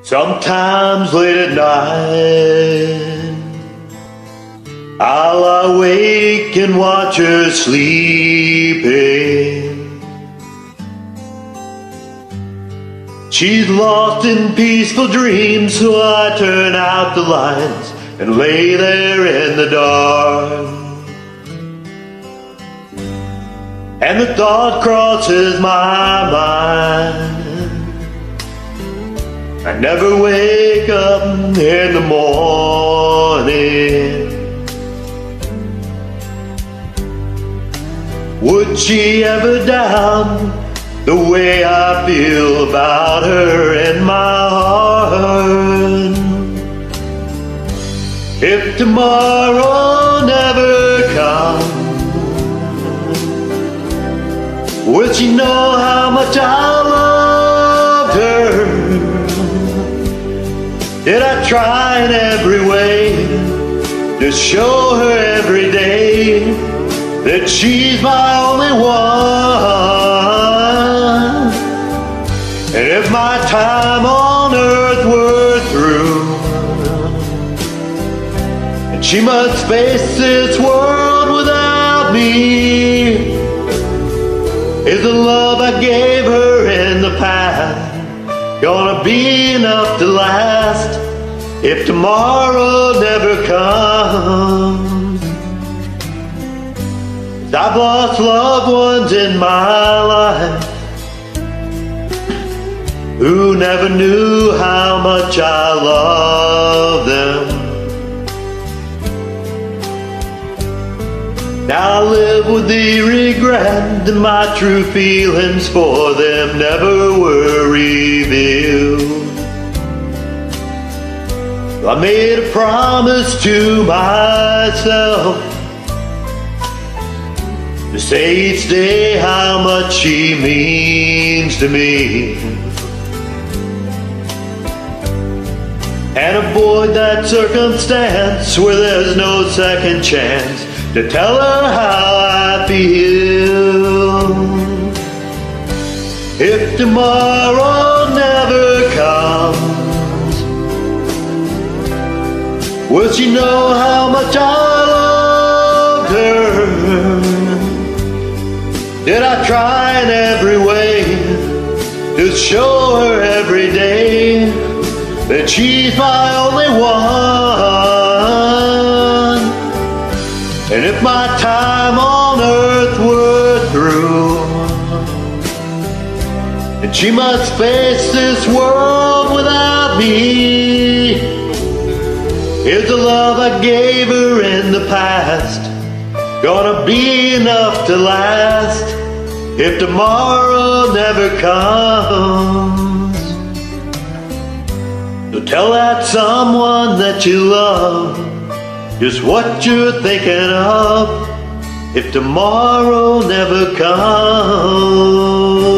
Sometimes late at night I'll awake and watch her sleeping. She's lost in peaceful dreams, so I turn out the lights and lay there in the dark. And the thought crosses my mind, I never wake up in the morning. Would she ever doubt the way I feel about her in my heart? If tomorrow never comes, will she know how much I loved her? Did I try in every way to show her every day that she's my only one? And if my time on earth were through and she must face this world without me, is the love I gave her in the past gonna be enough to last if tomorrow never comes? I've lost loved ones in my life who never knew how much I love them. Now I live with the regret that my true feelings for them never were revealed. I made a promise to myself to say each day how much she means to me, and avoid that circumstance where there's no second chance to tell her how I feel. If tomorrow never comes, will she know how much I loved her? Did I try in every way to show her every day that she's my only one? And if my time on earth were through and she must face this world without me, is the love I gave her in the past gonna be enough to last if tomorrow never comes? So tell that someone that you love just what you're thinking of if tomorrow never comes.